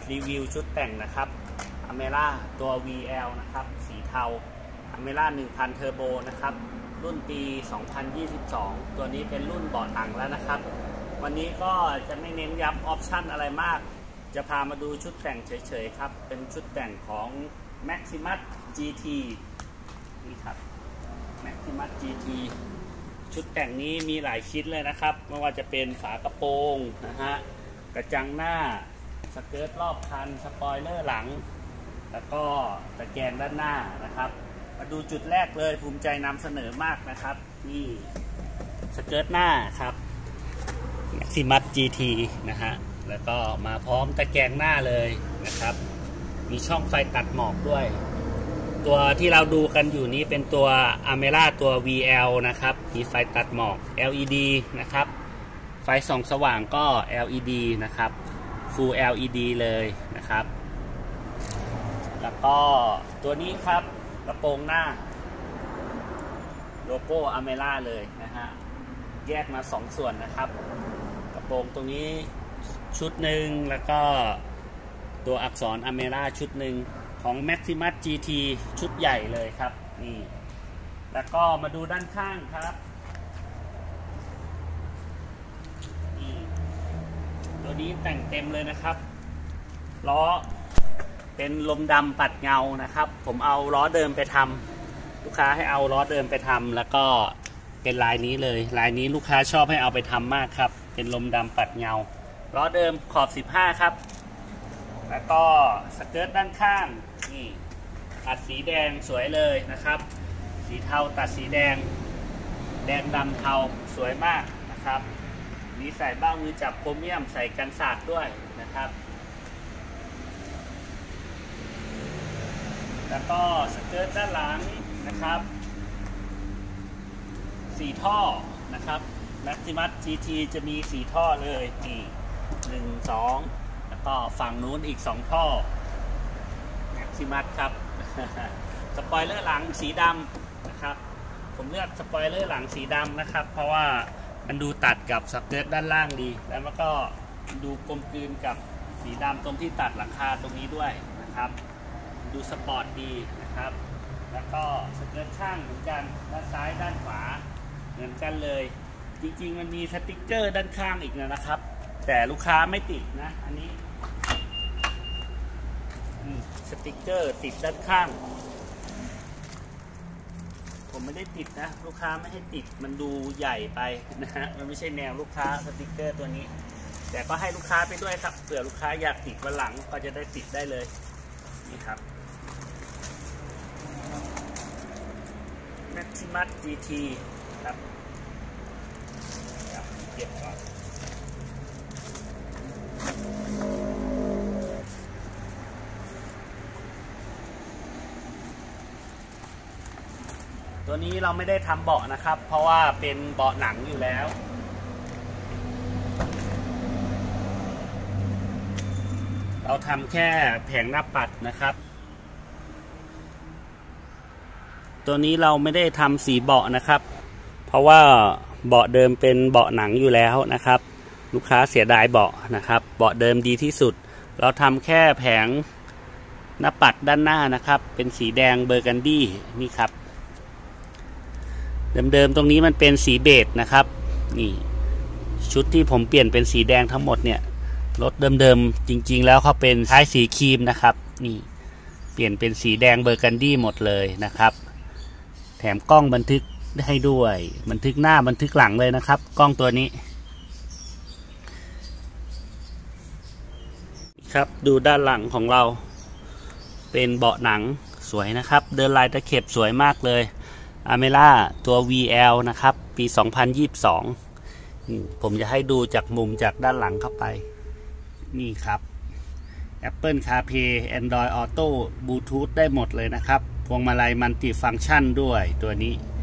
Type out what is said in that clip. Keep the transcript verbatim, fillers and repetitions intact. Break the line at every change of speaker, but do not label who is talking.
รีวิวชุดแต่งนะครับอเมร่าตัว วี แอล นะครับสีเทาอเมร่า หนึ่งพัน เทอร์โบนะครับรุ่นปี สองพันยี่สิบสอง ตัวนี้เป็นรุ่นเบาะหนังแล้วนะครับวันนี้ก็จะไม่เน้นย้ำออปชั่นอะไรมากจะพามาดูชุดแต่งเฉยๆครับเป็นชุดแต่งของ Maximus จี ที นี่ครับ Maximus จี ที ชุดแต่งนี้มีหลายชิ้นเลยนะครับไม่ว่าจะเป็นฝากระโปรงนะฮะกระจังหน้าสเกิร์ตรอบคันสปอยเลอร์หลังแล้วก็ตะแกรงด้านหน้านะครับมาดูจุดแรกเลยภูมิใจนำเสนอมากนะครับนี่สเกิร์ตหน้าครับ Maximus จี ที นะฮะแล้วก็มาพร้อมตะแกรงหน้าเลยนะครับมีช่องไฟตัดหมอกด้วยตัวที่เราดูกันอยู่นี้เป็นตัว Amera ตัว วี แอล นะครับมีไฟตัดหมอก แอล อี ดี นะครับไฟส่องสว่างก็ แอล อี ดี นะครับ Full แอล อี ดี เลยนะครับแล้วก็ตัวนี้ครับกระโปรงหน้าโลโก้ Amera เลยนะฮะแยกมาสองส่วนนะครับกระโปรงตรงนี้ชุดหนึ่งแล้วก็ตัวอักษร Amera ชุดหนึ่งของ Maximus จี ที ชุดใหญ่เลยครับนี่แล้วก็มาดูด้านข้างครับนี่ตัวนี้แต่งเต็มเลยนะครับล้อเป็นลมดำปัดเงานะครับผมเอาล้อเดิมไปทำลูกค้าให้เอาล้อเดิมไปทำแล้วก็เป็นลายนี้เลยลายนี้ลูกค้าชอบให้เอาไปทำมากครับเป็นลมดำปัดเงาล้อเดิมขอบสิบห้าครับแล้วก็สเกิร์ตด้านข้างนี่ตัดสีแดงสวยเลยนะครับสีเทาตัดสีแดงแดงดำเทาสวยมากนะครับมีใส่เบ้ามือจับโครเมียมใส่กันสาดด้วยนะครับแล้วก็สเกิร์ตด้านหลังนะครับสี่ท่อนะครับ Maximus จี ที จะมีสี่ท่อเลยนี่หนึ่ง สองแล้วก็ฝั่งนู้นอีกสองท่อ Maximus ครับ สปอยเลอร์หลังสีดำนะครับผมเลือกสปอยเลอร์หลังสีดำนะครับเพราะว่ามันดูตัดกับสเกิร์ตด้านล่างดีแล้วมันก็ดูกลมกลืนกับสีดำตรงที่ตัดหลังคาตรงนี้ด้วยนะครับดูสปอร์ตดีนะครับแล้วก็สเกิร์ตข้างเหมือนกันด้านซ้ายด้านขวาเหมือนกันเลยจริงๆมันมีสติ๊กเกอร์ด้านข้างอีกนะครับแต่ลูกค้าไม่ติดนะอันนี้สติ๊กเกอร์ติดด้านข้างผมไม่ได้ติดนะลูกค้าไม่ให้ติดมันดูใหญ่ไปนะฮะมันไม่ใช่แนวลูกค้าสติ๊กเกอร์ตัวนี้แต่ก็ให้ลูกค้าไปด้วยครับเผื่อลูกค้าอยากติดวันหลังก็จะได้ติดได้เลยนี่ครับ Maximus จี ที ครับเก็บก่อนตัวนี้เราไม่ได้ทำเบาะนะครับเพราะว่าเป็นเบาะหนังอยู่แล้วเราทำแค่แผงหน้าปัดนะครับตัวนี้เราไม่ได้ทำสีเบาะนะครับเพราะว่าเบาะเดิมเป็นเบาะหนังอยู่แล้วนะครับลูกค้าเสียดายเบาะนะครับเบาะเดิมดีที่สุดเราทำแค่แผงหน้าปัดด้านหน้านะครับเป็นสีแดงเบอร์กันดี้นี่ครับเดิมๆตรงนี้มันเป็นสีเบจนะครับนี่ชุดที่ผมเปลี่ยนเป็นสีแดงทั้งหมดเนี่ยรถเดิมๆจริงๆแล้วเขาเป็นท้ายสีครีมนะครับนี่เปลี่ยนเป็นสีแดงเบอร์กันดี้หมดเลยนะครับแถมกล้องบันทึกให้ด้วยบันทึกหน้าบันทึกหลังเลยนะครับกล้องตัวนี้ครับดูด้านหลังของเราเป็นเบาะหนังสวยนะครับเดินลายตะเข็บสวยมากเลยAmera ตัว วี แอล นะครับปี สองพันยี่สิบสอง ผมจะให้ดูจากมุมจากด้านหลังเข้าไปนี่ครับ Apple CarPlay Android Auto Bluetooth ได้หมดเลยนะครับพวงมาลัยมัลติฟังก์ชันด้วยตัวนี้